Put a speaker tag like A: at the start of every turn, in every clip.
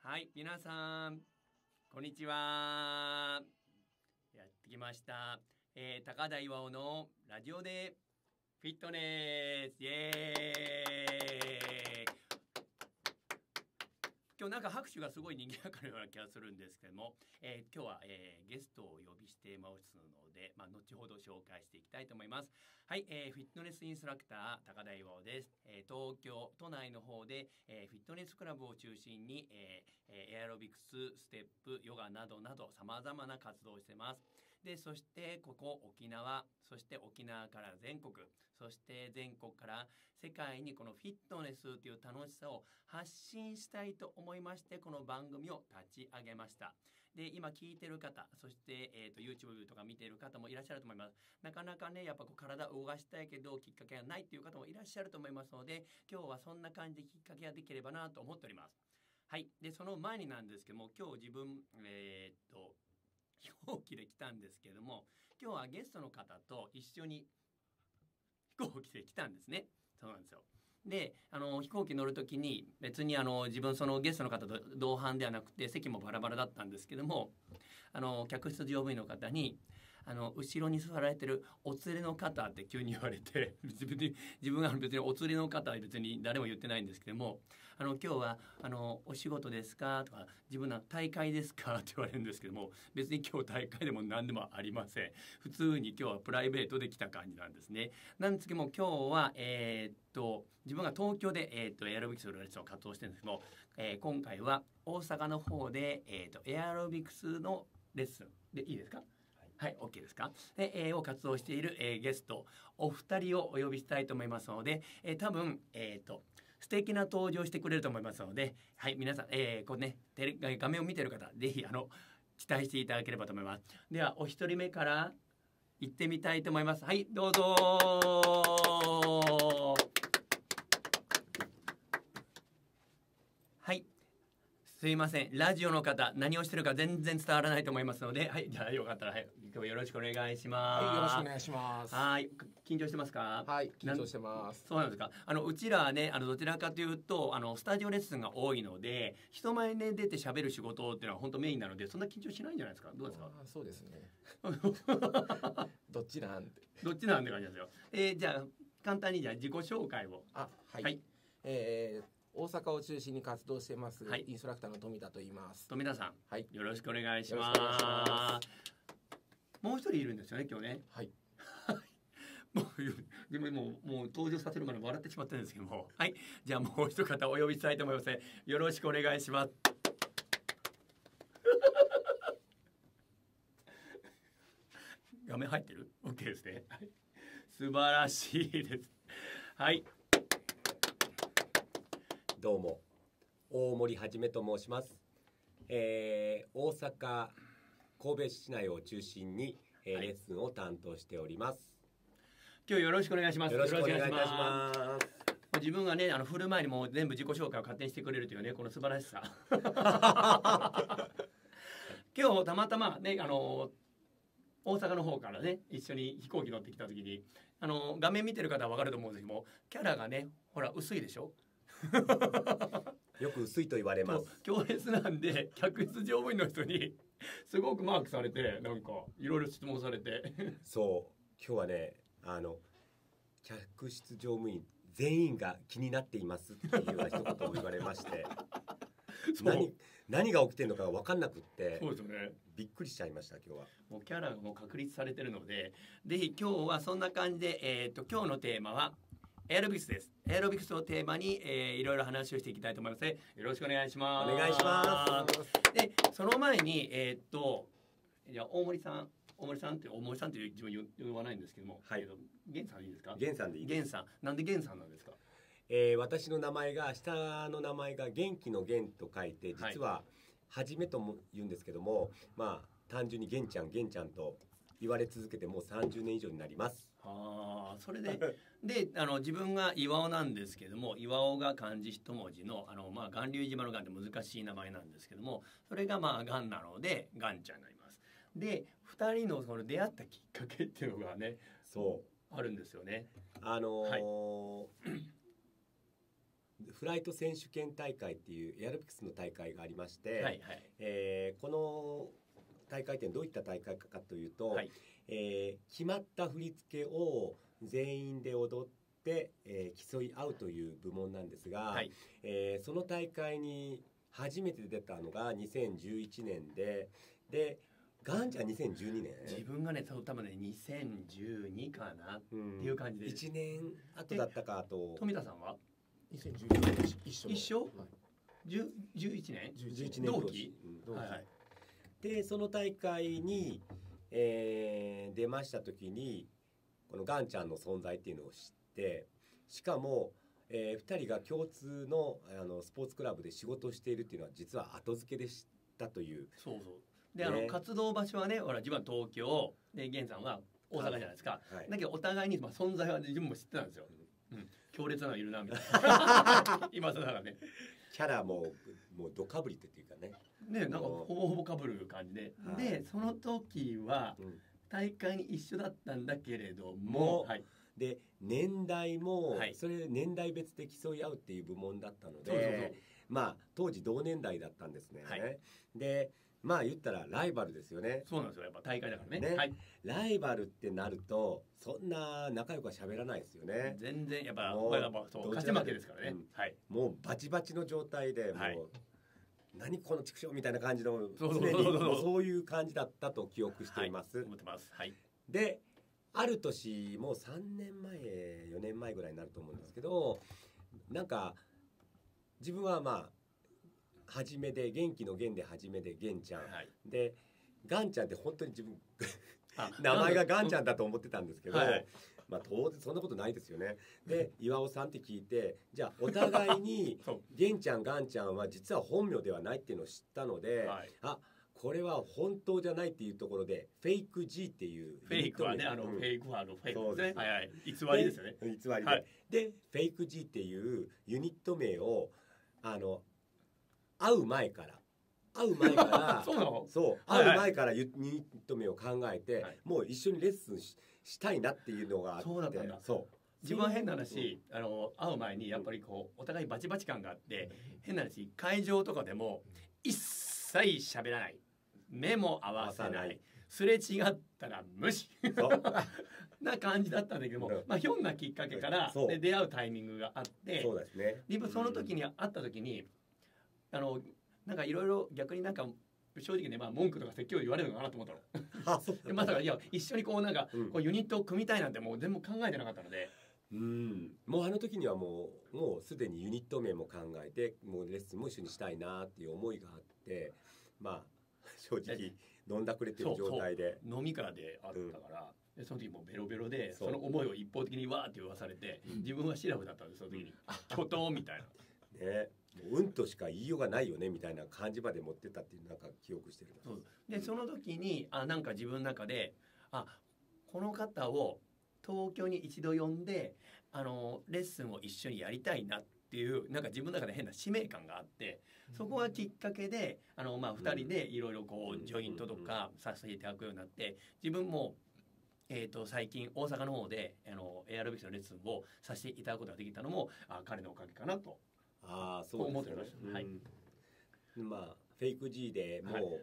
A: はい、皆さん、こんにちは。やってきました。高田岩尾のラジオでフィットネス。イエーイ。今日なんか拍手がすごい賑やかなような気がするんですけども、今日は、ゲストをお呼びしてますので、後ほど紹介していきたいと思います。はい、フィットネスインストラクター高田岩尾です。東京都内の方で、フィットネスクラブを中心に、エアロビクス、ステップ、ヨガなどなど様々な活動をしています。で、そしてここ沖縄、そして沖縄から全国、そして全国から世界にこのフィットネスという楽しさを発信したいと思いまして、この番組を立ち上げました。で、今聞いてる方、そして、YouTube とか見ている方もいらっしゃると思います。なかなかね、やっぱこう体を動かしたいけどきっかけがないという方もいらっしゃると思いますので、今日はそんな感じできっかけができればなと思っております。はい。で、その前になんですけども、今日自分、飛行機で来たんですけども、今日はゲストの方と一緒に飛行機で来たんですね。そうなんですよ。で、飛行機乗るときに別に自分そのゲストの方と同伴ではなくて席もバラバラだったんですけども、客室乗務員の方に後ろに座られてるお連れの方って急に言われて、自分が別にお連れの方は別に誰も言ってないんですけども、今日はお仕事ですかとか、自分の大会ですかって言われるんですけども、別に今日大会でも何でもありません。普通に今日はプライベートで来た感じなんですね。なんですけども、今日は自分が東京でエアロビクスのレッスンを活動してるんですけども、今回は大阪の方でエアロビクスのレッスンでいいですか？はい、OK ですか？で、を活動している、ゲストお二人をお呼びしたいと思いますので、多分素敵な登場してくれると思いますので、はい、皆さん、こうね、画面を見ている方、ぜひ期待していただければと思います。では、お一人目から行ってみたいと思います。はい、どうぞ。はい。すいません。ラジオの方、何をしてるか全然伝わらないと思いますので、はい、じゃあよかったら、はい、今日はよろしくお願いします。
B: はい、よろしくお願いします。
A: はい、緊張してますか？
B: はい、緊張してます。
A: そうなんですか。うちらはね、どちらかというと、スタジオレッスンが多いので、人前に出て喋る仕事っていうのは本当メインなので、そんな緊張しないんじゃないですか。どうですか？
B: そうですね。どっちなんて。
A: どっちなんて感じですよ。じゃあ簡単にじゃあ自己紹介を。
B: はい。はい、大阪を中心に活動しています、はい、インストラクターの富田と言います。
A: 富田さん、
B: はい、
A: よろしくお願いします。もう一人いるんですよね、今日ね。
B: はい。
A: もう登場させるまで笑ってしまったんですけども、はい、じゃあもう一方お呼びしたいと思います。よろしくお願いします。画面入ってる？ OK ですね。はい、素晴らしいです。はい。
C: どうも大森はじめと申します。大阪神戸市内を中心に、レッスンを担当しております。
A: 今日よろしくお願いします。
C: よろしくお願いいたします。
A: 自分がね振る前にもう全部自己紹介を勝手にしてくれるというね、この素晴らしさ。今日たまたまね大阪の方からね一緒に飛行機乗ってきた時に画面見てる方は分かると思うんですけども、キャラがねほら薄いでしょ。
C: よく薄いと言われます。
A: 強烈なんで客室乗務員の人にすごくマークされて、なんかいろいろ質問されて
C: そう今日はね客室乗務員全員が気になっていますっていうような一言を言われまして何が起きてるのか分かんなくって、
A: そうですよね、
C: びっくりしちゃいました。今日は
A: もうキャラがもう確立されてるので、ぜひ今日はそんな感じで、今日のテーマはエアロビクスです。エアロビクスをテーマに、いろいろ話をしていきたいと思います。よろしくお願いします。
C: お願いします。
A: で、その前にじゃあ大森さんって大森さんって自分呼ばないんですけども、
C: はい、
A: 源さんでいいですか？
C: 源さんでいいです。
A: 源さん、なんで源さんなんですか？
C: 私の名前が下の名前が元気の元と書いて、実ははじめとも言うんですけども、まあ単純に元ちゃんと言われ続けてもう30年以上になります。
A: はあ、それで自分が岩尾なんですけども、岩尾が漢字一文字の巌流島の巌って難しい名前なんですけども、それが巌なので巌ちゃんになります。で2人のその出会ったきっかけっていうのがね、
C: そう
A: あるんですよね。
C: はい、 フライト選手権大会っていうエアロビクスの大会がありまして、
A: はい
C: この大会ってどういった大会かというと、
A: はい、
C: 決まった振り付けを全員で踊って、競い合うという部門なんですが、
A: はい、
C: その大会に初めて出たのが2011年でガンちゃん2012年。
A: 自分がね多分ね2012かなっていう感じで、
C: 1年後だったかと。
A: 富田さんは
B: 2012年一緒、
A: はい、11年
C: 11年
A: 同期、
B: はいはい、
C: でその大会に、出ました時にこのガンちゃんの存在っていうのを知って、しかも、2人が共通の、スポーツクラブで仕事をしているっていうのは実は後付けで知ったという。
A: そうで、活動場所はね、ほら自分は東京で源さんは大阪じゃないですか、はい、だけどお互いに、存在は自分も知ってたんですよ、強烈なのいるなみたいな今さだからね
C: キャラもうドかぶりっていうかね
A: なんかほぼほぼかぶる感じで、でその時は大会に一緒だったんだけれども、はい、
C: で年代も、
A: はい、
C: それ年代別で競い合うっていう部門だったので、当時同年代だったんですね、はい、で言ったらライバルですよね。
A: そうなんですよ、やっぱ大会だからね、はい、
C: ライバルってなるとそんな仲良くは喋らないですよね。
A: 全然やっぱそう勝ち負けですからね、はい、
C: もうバチバチの状態で、もう何この畜生みたいな感じのそういう感じだったと記憶しています、
A: 思ってます、はい、
C: である年もう3年前4年前ぐらいになると思うんですけど、なんか自分は初めで元気の元で初めで元ちゃん、はい、でガンちゃんって本当に自分名前がガンちゃんだと思ってたんですけど、当然そんなことないですよね。で岩尾さんって聞いて、じゃあお互いに元ちゃんガンちゃんは実は本名ではないっていうのを知ったので、これは本当じゃないっていうところでフェイク G っていう
A: フェイクはね、フェイクはフェイクですね、はいはい、偽りですよね、
C: 偽りで、でフェイク G っていうユニット名を会う前から
A: そうなの？
C: 会う前からユニット名を考えて、もう一緒にレッスンしたいなっていうのがあって、
A: そうだったんだ。自分は変な話、会う前にやっぱりお互いバチバチ感があって、変な話会場とかでも一切喋らない、目も合わせない、すれ違ったら無視な感じだったんだけども、ひょんなきっかけから出会うタイミングがあって、
C: そうですね。
A: その時に会った時になんかいろいろ逆になんか正直ね、文句とか説教言われるのかなと思ったの。でまさか一緒にこうユニットを組みたいなんてもう全部考えてなかったので、
C: もうあの時にはもうすでにユニット名も考えて、もうレッスンも一緒にしたいなっていう思いがあって、正直飲んだくれてる状態で
A: 飲み会であったから、でその時もうベロベロでその思いを一方的にわーって言わされて、自分はシラフだったんですその時に巨頭みたいな
C: ね、うんとしか言いようがないよねみたいな感じまで持ってたっていうなんか記憶してる。
A: でその時になんか自分の中でこの方を東京に一度呼んでレッスンを一緒にやりたいなっていうなんか自分の中で変な使命感があって、そこがきっかけで2人でいろいろジョイントとかさせていただくようになって、自分も最近大阪の方でエアロビクスのレッスンをさせていただくことができたのも彼のおかげかなと
C: そう
A: 思ってました。はい。
C: フェイク G でもう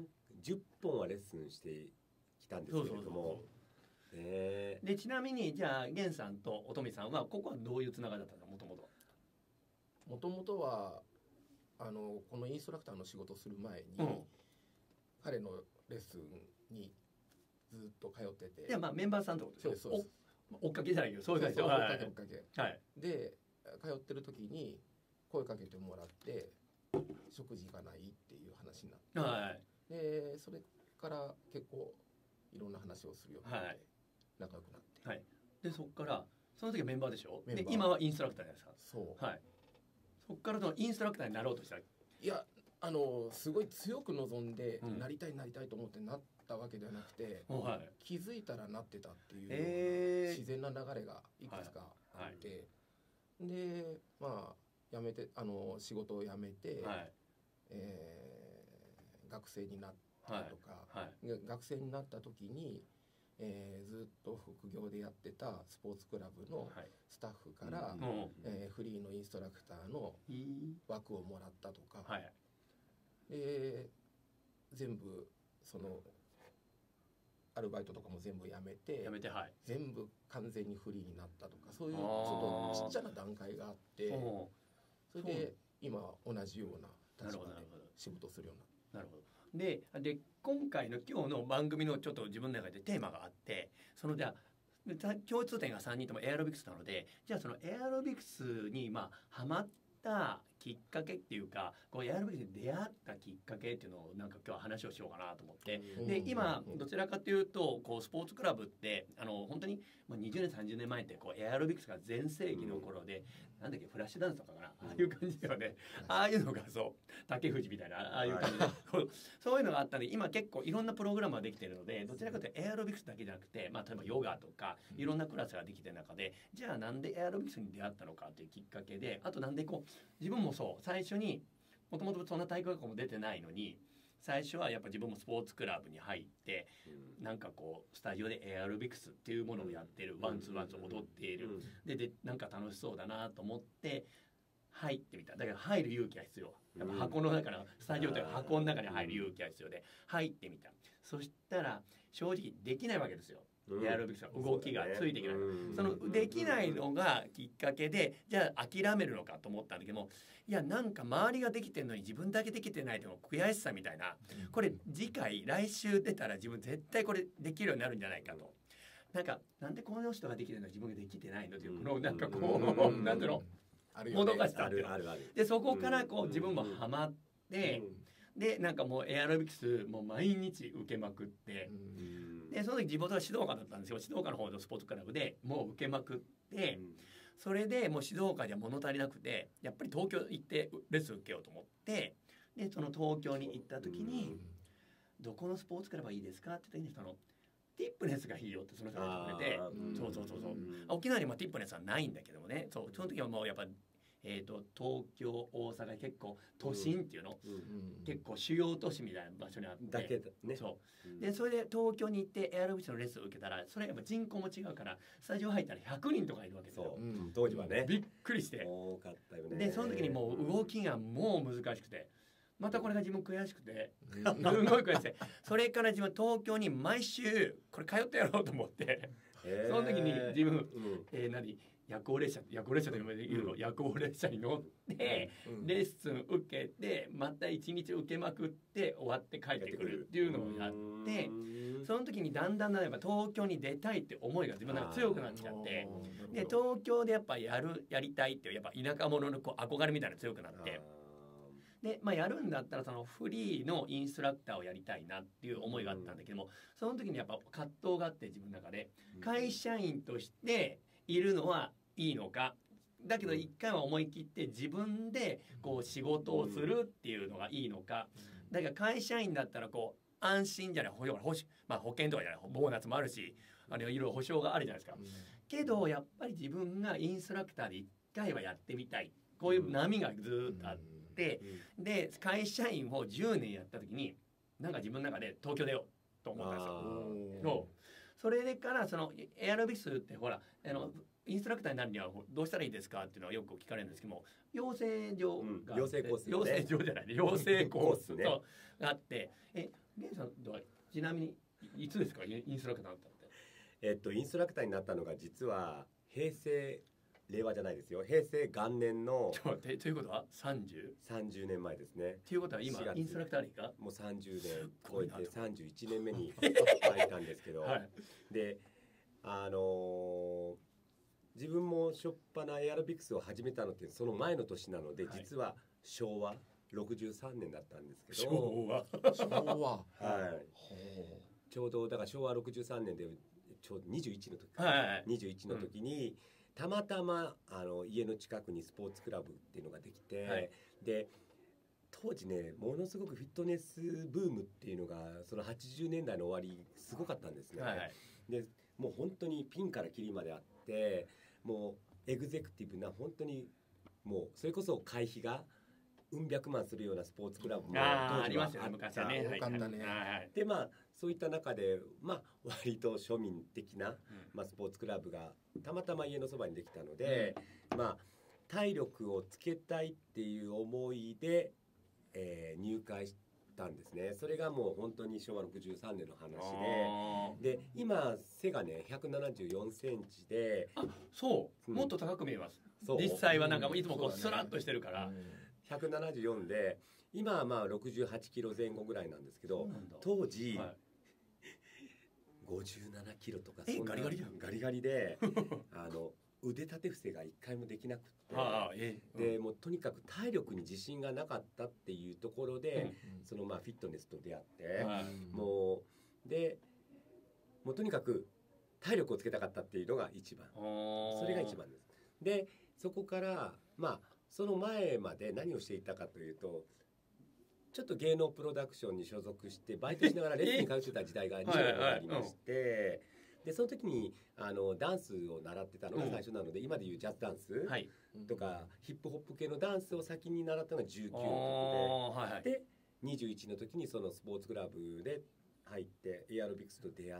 C: 10本はレッスンしてきたんですけれども、
A: でちなみにじゃあ源さんと乙女さんはここはどういうつながりだったんだ。
B: もともとはこのインストラクターの仕事をする前に、彼のレッスンにずっと通ってて、
A: いやメンバーさんってことですよ。そうです。追っかけじゃないけどそういう感じで、
B: 追っかけ、で通ってる時に声かけてもらって食事行かないっていう話になって、でそれから結構いろんな話をするようになって仲良くなって、
A: でそっからその時はメンバーでしょ。で今はインストラクターじゃないですか。そう。そっからのインストラクターになろうとした。
B: いやすごい強く望んでなりたいと思ってなったわけではなくて、気づいたらなってたっていう自然な流れがいくつかあって、で辞めて仕事を辞めて、学生になったりとか、学生になった時にずっと副業でやってたスポーツクラブのスタッフから、フリーのインストラクターの枠をもらったとか、で全部そのアルバイトとかも全部やめて、全部完全にフリーになったとか、そういうちょっとちっちゃな段階があって、それで今同じような立場で仕事するようになった。
A: なるほど。で今回の今日の番組のちょっと自分の中でテーマがあって、そのじゃあ共通点が3人ともエアロビクスなので、じゃあそのエアロビクスにハマったきっかけっていうか、こうエアロビクスに出会ったきっかけっていうのをなんか今日は話をしようかなと思って、で今どちらかというとこうスポーツクラブって本当に20年30年前ってこうエアロビクスが全盛期の頃で、なんだっけフラッシュダンスとかかな、ああいう感じではね、ああいうのがそう竹藤みたいなああいう感じでそういうのがあったんで、今結構いろんなプログラムができてるので、どちらかというとエアロビクスだけじゃなくて、例えばヨガとかいろんなクラスができてる中で、じゃあなんでエアロビクスに出会ったのかというきっかけで、あとなんでこう自分もそう最初にもともとそんな体育学校も出てないのに、最初はやっぱ自分もスポーツクラブに入って、なんかこうスタジオでエアロビクスっていうものをやってる、ワンツーワンツー踊っている、でなんか楽しそうだなと思って入ってみた。だけど入る勇気が必要。やっぱ箱の中のスタジオという箱の中に入る勇気が必要で入ってみた。そしたら正直できないわけですよ。エアロビクスは動きがついていけない、そのできないのがきっかけで、じゃあ諦めるのかと思ったんだけども、いやなんか周りができてるのに自分だけできてないという悔しさみたいな、これ来週出たら自分絶対これできるようになるんじゃないかと、なんでこの人ができてるのに自分ができてないのというこのなんかこうなんていうのもどかしさっていうので、そこからこう自分もハマって、でなんかもうエアロビクスもう毎日受けまくって、でその時地元は静岡だったんですよ。静岡の方のスポーツクラブでもう受けまくって、それでもう静岡じゃ物足りなくて、やっぱり東京行ってレッスン受けようと思って、でその東京に行った時にどこのスポーツクラブがいいですかって言った時にティップネスがいいよってその人が言ってくれて、そう沖縄にもティップネスはないんだけどもね、その時はもうやっぱ東京大阪結構都心っていうの、結構主要都市みたいな場所にあって
C: だけだね。
A: でそれで東京に行ってエアロビクスのレッスンを受けたら、それやっぱ人口も違うからスタジオ入ったら100人とかいるわけですよ。
C: 当時はね
A: びっくりして
C: 多かったよね。
A: でその時にもう動きがもう難しくて、またこれが自分悔しくてすごい悔しくて、それから自分東京に毎週これ通ってやろうと思って、その時に自分夜行列車というの夜行列車に乗ってレッスン受けて、また1日受けまくって終わって帰ってくるっていうのをやって、その時にだんだんやっぱ東京に出たいって思いが自分の中で強くなってきちゃって、で東京でやっぱやりたいっていうやっぱ田舎者のこう憧れみたいなのが強くなって、でやるんだったらそのフリーのインストラクターをやりたいなっていう思いがあったんだけども、その時にやっぱ葛藤があって、自分の中で会社員としているのはいいのか、だけど一回は思い切って自分でこう仕事をするっていうのがいいのか、だけど会社員だったらこう安心じゃない、保険とかじゃないボーナスもあるし、いろいろ保証があるじゃないですか、けどやっぱり自分がインストラクターで一回はやってみたい、こういう波がずっとあって、で会社員を10年やった時になんか自分の中で東京出ようと思ったんですよ。それからそのエアロビクスってほらインストラクターになるにはどうしたらいいですかっていうのはよく聞かれるんですけども、養成所があって、養成所じゃないね、養成コースがあって、ゲンさんちなみにいつですかインストラクターになったって？
C: インストラクターになったのが実は令和じゃないですよ、平成元年の
A: ということは30
C: 年前ですね。
A: ということは今インストラクター歴が
C: もう30年超えて31年目に入ったんですけど、で自分も初っ端エアロビクスを始めたのってその前の年なので、実は昭和63年だったんですけど、
A: 昭和
C: ちょうどだから昭和63年でちょうど21の時、21の時にたまたま家の近くにスポーツクラブっていうのができて、で当時ねものすごくフィットネスブームっていうのがその80年代の終わりすごかったんですね。でもう本当にピンからキリまであって、もうエグゼクティブな本当にもうそれこそ会費がうん百万するようなスポーツクラブも当
A: あり
C: 時は
A: ますよね昔はね。
B: 多かったね。
C: でそういった中で割と庶民的な、スポーツクラブがたまたま家のそばにできたので、体力をつけたいっていう思いで、入会したんですね。それがもう本当に昭和63年の話で今背がね174センチで、
A: もっと高く見えます。実際はなんかいつもこうスラッとしてるから、
C: 174で今は68キロ前後ぐらいなんですけど、当時、57キロとかそんなガリガリで腕立て伏せが一回もできなくってでもうとにかく体力に自信がなかったっていうところで、そのフィットネスと出会って、もうとにかく体力をつけたかったっていうのが一番、それが一番です。でそこからその前まで何をしていたかというと、ちょっと芸能プロダクションに所属してバイトしながらレッスンに通ってた時代が2年ありまして、でその時にダンスを習ってたのが最初なので、今でいうジャズダンスとかヒップホップ系のダンスを先に習ったのが19の時で、21の時にそのスポーツクラブで入ってエアロビクスと出会って、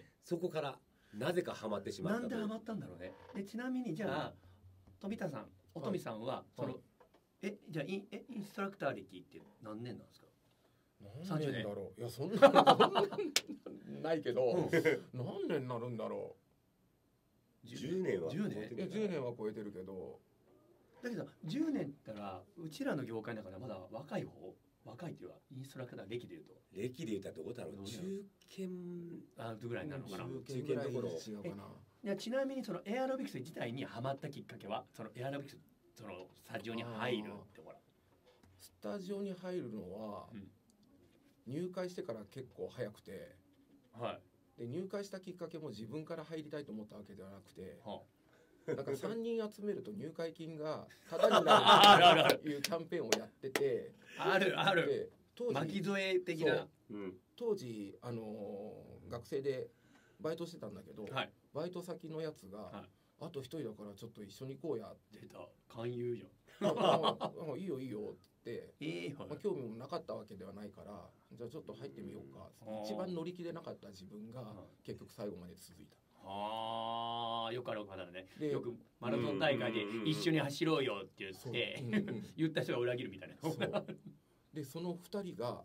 C: そこからなぜかハマってしまった。
A: なんでハマったんだろうね。でちなみにじゃあ富田さん、おとみさんはそのじゃあインストラクター歴って何年なんですか？
B: 何年だろう。いやそんなないけど、何年になるんだろ
C: う。10年は
B: 10年は超えてるけど、
A: だけど10年ったらうちらの業界だからまだ若いっていうか、インストラクター歴でいうと
C: どこだろう。中堅
A: ぐらいなのかな。
B: 中堅どころ違うかな。
A: いやちなみにそのエアロビクス自体にハマったきっかけは、そのエアロビクスそのスタジオに入るってほら。
B: スタジオに入るのは、入会してから結構早くて、で入会したきっかけも自分から入りたいと思ったわけではなくて、なんか3人集めると入会金がタダになるというキャンペーンをやってて、
A: ある巻き添え的な。
B: 当時学生でバイトしてたんだけど、バイト先のやつが、あと一人だからちょっと一緒に行こうやって。
A: 出た勧誘じゃん。
B: いいよいいよって言って、興味もなかったわけではないから、じゃあちょっと入ってみようか。一番乗り気でなかった自分が結局最後まで続いた。
A: よくある方だね。よくマラソン大会で一緒に走ろうよって言って言った人が裏切るみたいな。
B: でその2人が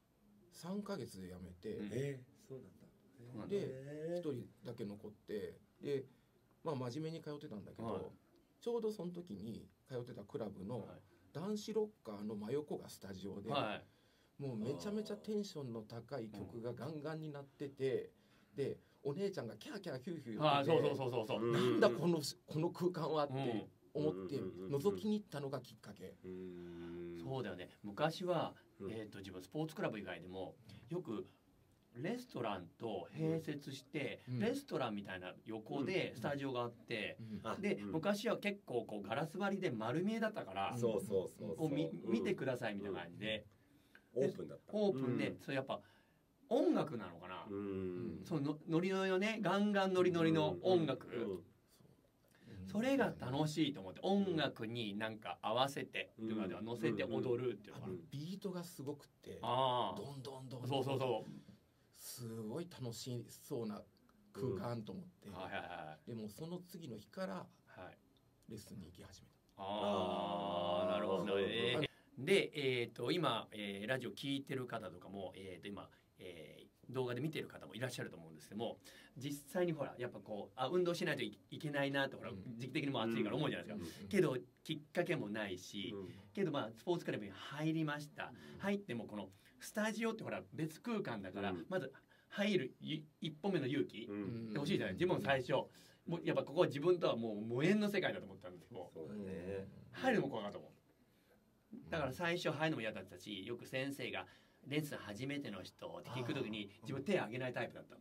B: 3ヶ月で辞めて、
C: そうなんだ。
B: で1人だけ残って、で真面目に通ってたんだけど、ちょうどその時に通ってたクラブの男子ロッカーの真横がスタジオで、もうめちゃめちゃテンションの高い曲がガンガンになってて、でお姉ちゃんがキャーキャーヒューヒュー言ってて、なんだこの空間はって思って覗きに行ったのがきっかけ。
A: そうだよね。昔は自分スポーツクラブ以外でもよくレストランと併設して、レストランみたいな横でスタジオがあって、で昔は結構こうガラス張りで丸見えだったから、見てくださいみたいな感じで
C: オープンだった。
A: オープンで、それやっぱ音楽なのかな。そのノリノリのね、ガンガンノリノリの音楽、それが楽しいと思って、音楽になんか合わせてとかでは乗せて踊るっていうのかな。
B: ビートがすごくて、どんどんどん
A: そう
B: すごい楽しそうな空間と思って、でもその次の日からレッスンに行き始めた。
A: なるほどね。で、今、ラジオ聞いてる方とかも、今、動画で見てる方もいらっしゃると思うんですけども、実際にほらやっぱこう運動しないといけないなってほら時期的にも暑いから思うじゃないですか。けどきっかけもないし、けどスポーツクラブに入りました。入ってもこのスタジオってほら別空間だから、まず入る一歩目の勇気って欲しいじゃない。自分も最初もうやっぱここは自分とはもう無縁の世界だと思ったんですけど、入るのも怖かったもん。だから最初入るのも嫌だったし、よく先生がレッスン初めての人って聞くときに自分手挙げないタイプだった。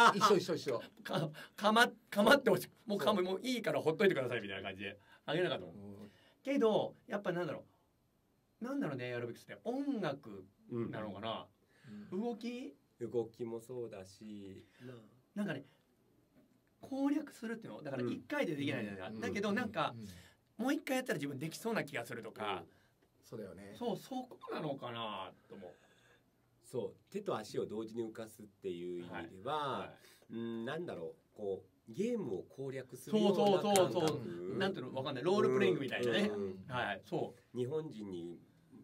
B: 一緒
A: かまってほしい。もういいからほっといてくださいみたいな感じで挙げなかったもん。けどやっぱなんだろうね、エアロビクスって音楽なのかな。動き
C: もそうだし、
A: なんかね攻略するっていうのだから1回でできないじゃないですか。だけどなんかもう1回やったら自分できそうな気がするとか、
B: そうだよね。
A: そう、そこなのかなと思う。
C: そう手と足を同時に浮かすっていう意味では、なんだろう、こうゲームを攻略するような感覚、
A: なんていうのわかんない、ロールプレイングみたいなね。はい、そう。
C: 日本人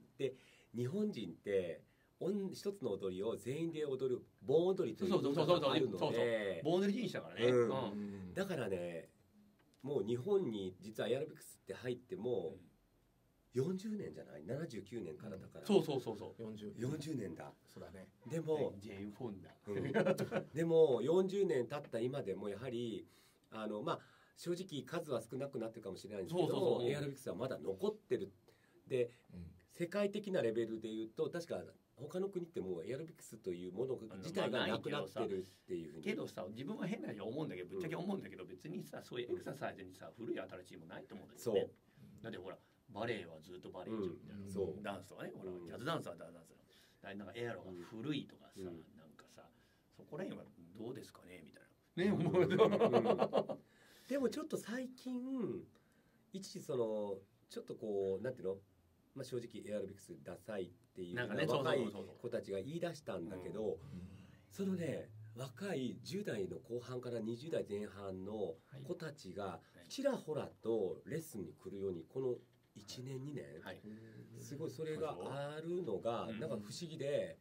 C: って一つの踊りを全員で踊る盆踊りというのがあるので、
A: 盆踊り人種だからね。
C: だからね、もう日本に実はエアロビクスって入っても40年じゃない？ 79 年からだから。
A: そう
C: 40年だ。
B: そうだね。
C: でも
A: ジェーン・フォンダ。
C: でも40年経った今でもやはりまあ正直数は少なくなってるかもしれないんですけど、エアロビクスはまだ残ってる。で、世界的なレベルで言うと確か他の国ってもうエアロビクスというもの自体がなくなってるっていうふうに。
A: けどさ、自分は変なに思うんだけど、ぶっちゃけ思うんだけど、別にさ、そういうエクササイズにさ、古い新しいもないと思うんだよね。だってほら、バレエはずっとバレエじゃんみたいな。ダンスとかね、ほら、ジャズダンスはダンスだ。なんかエアロが古いとかさ、なんかさ、そこら辺はどうですかねみたいな。ね、思う。
C: でもちょっと最近、一時ちょっとこう、なんていうの、まあ、正直エアロビクスダサいっていう若い子たちが言い出したんだけど、そのね、若い10代の後半から20代前半の子たちがちらほらとレッスンに来るように、この1年2年、すごいそれがあるのがなんか不思議で、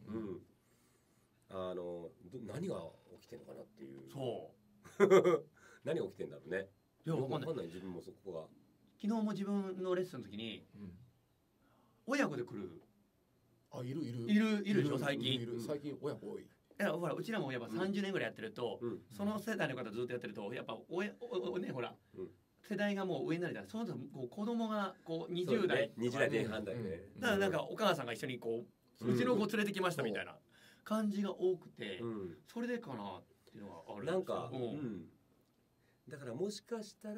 C: 何が起きてるのかなっていう。そう何が起きてんだろうね。いや、わかんない。自分もそこが。
A: 昨日も自分のレッスンの時に親子で来る。
B: あ、いる
A: でしょ最近。
B: 最近親子多い。
A: ほら、うちらもやっぱ30年ぐらいやってると、その世代の方ずっとやってると、やっぱね、ほら、世代がもう上になるじゃん。その後子供がこう20代
C: 前半だよね。
A: だからなんかお母さんが一緒にこう、うちの子連れてきましたみたいな感じが多くて、それでかなっていうのはある。
C: なんか、だからもしかしたら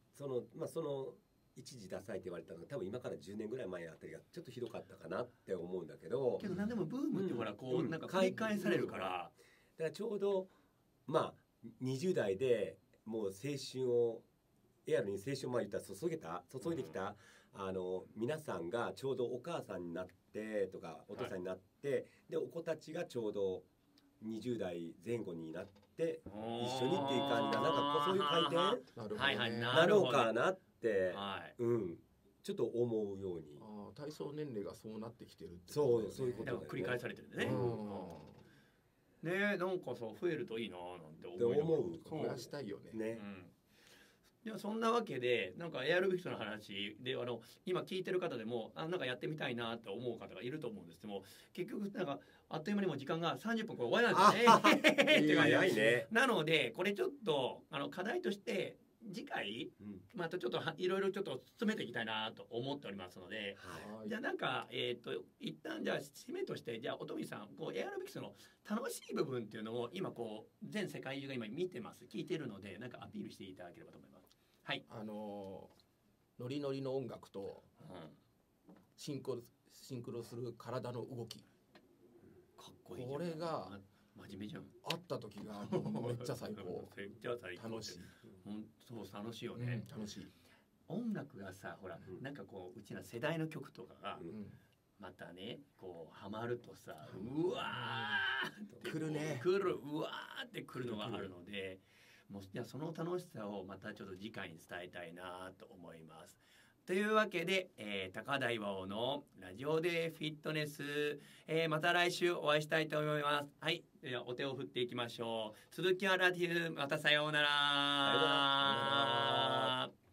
C: 一時ダサいって言われたのが多分今から10年ぐらい前あたりがちょっとひどかったかなって思うんだけど、
A: 何でもブームってほらこうなんか繰り返されるから、だ
C: からちょうどまあ20代でもう青春をエアロに青春を言ったら注いできた皆さんがちょうどお母さんになってとかお父さんになって、でお子たちがちょうど20代前後になって一緒にっていう感じがなんかそういう回転なのかなって、ちょっと思うように。
B: 体操年齢がそうなってきてるって。
C: そういうことだよね。
A: 繰り返されてるんでね。ね、なんかさ増えるといいななんて思
B: う。増やしたいよね。
A: ではそんなわけでなんかエアロビクスの話で今聞いてる方でもなんかやってみたいなって思う方がいると思うんですけども、結局なんかあっという間にも時間が30分終わりなんですよね。
C: 早いね。
A: なのでこれちょっと課題として次回またちょっといろいろちょっと詰めていきたいなと思っておりますので、じゃあなんか一旦じゃあ締めとしてじゃあ音見さんエアロビクスの楽しい部分っていうのを今全世界中が今見てます聞いてるのでなんかアピールしていただければと思います。はい。
B: ノリノリの音楽とシンクロする体の動き、
A: かっこいい。
B: これが
A: 真面目じゃん。
B: あった時がめっちゃ最高。
A: めっちゃ最高。楽しい。そう楽しいよね。
B: 楽しい。
A: 音楽がさほらなんかうちら世代の曲とかがまたねハマるとさうわーって
B: くるね。
A: うわーってくるのがあるので。もうじゃあその楽しさをまたちょっと次回に伝えたいなと思います。というわけで、高台和夫のラジオでフィットネス、また来週お会いしたいと思います。はい、ではお手を振っていきましょう。鈴木アラティフ、またさようなら。